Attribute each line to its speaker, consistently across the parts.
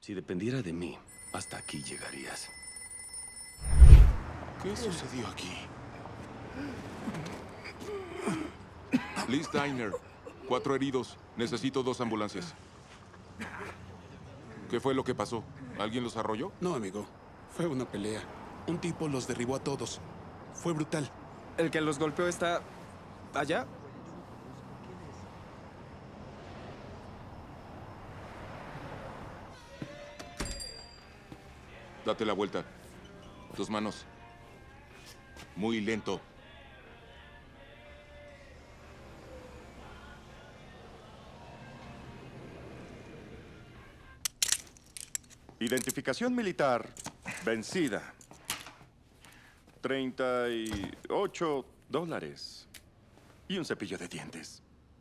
Speaker 1: Si dependiera de mí, hasta aquí llegarías.
Speaker 2: ¿Qué sucedió aquí? Liz Diner. 4 heridos. Necesito 2 ambulancias. ¿Qué fue lo que pasó? ¿Alguien los arrolló?
Speaker 3: No, amigo. Fue una pelea. Un tipo los derribó a todos. Fue brutal.
Speaker 4: ¿El que los golpeó está allá?
Speaker 2: Date la vuelta. Tus manos. Muy lento.
Speaker 5: Identificación militar vencida. $38. Y un cepillo de dientes.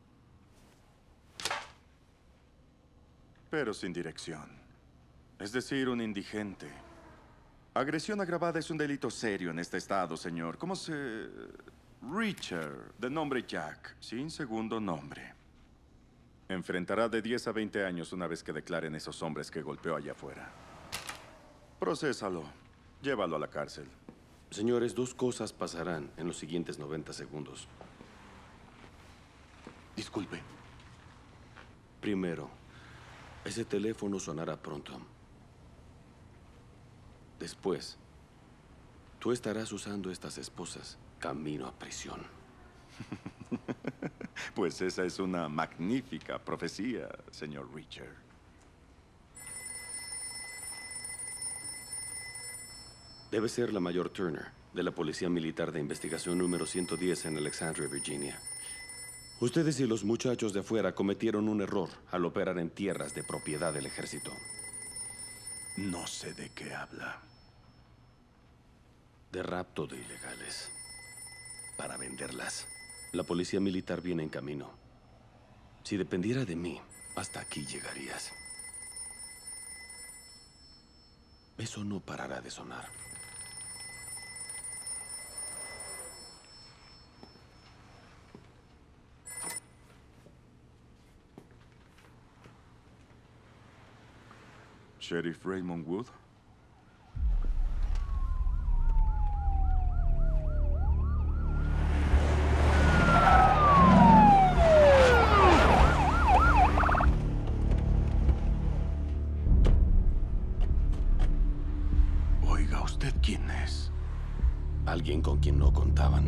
Speaker 5: Pero sin dirección. Es decir, un indigente. Agresión agravada es un delito serio en este estado, señor. ¿Cómo se...? Richard, de nombre Jack, sin segundo nombre. Enfrentará de 10 a 20 años una vez que declaren esos hombres que golpeó allá afuera. Procésalo. Llévalo a la cárcel.
Speaker 1: Señores, 2 cosas pasarán en los siguientes 90 segundos.
Speaker 5: Disculpe.
Speaker 1: Primero, ese teléfono sonará pronto. Después, tú estarás usando estas esposas camino a prisión.
Speaker 5: Pues esa es una magnífica profecía, señor Richard.
Speaker 1: Debe ser la mayor Turner, de la Policía Militar de Investigación número 110 en Alexandria, Virginia. Ustedes y los muchachos de afuera cometieron un error al operar en tierras de propiedad del ejército.
Speaker 5: No sé de qué habla.
Speaker 1: De rapto de ilegales. Para venderlas. La Policía Militar viene en camino. Si dependiera de mí, hasta aquí llegarías. Eso no parará de sonar.
Speaker 5: Sheriff Raymond Wood. Oiga, ¿usted quién es?
Speaker 1: Alguien con quien no contaban.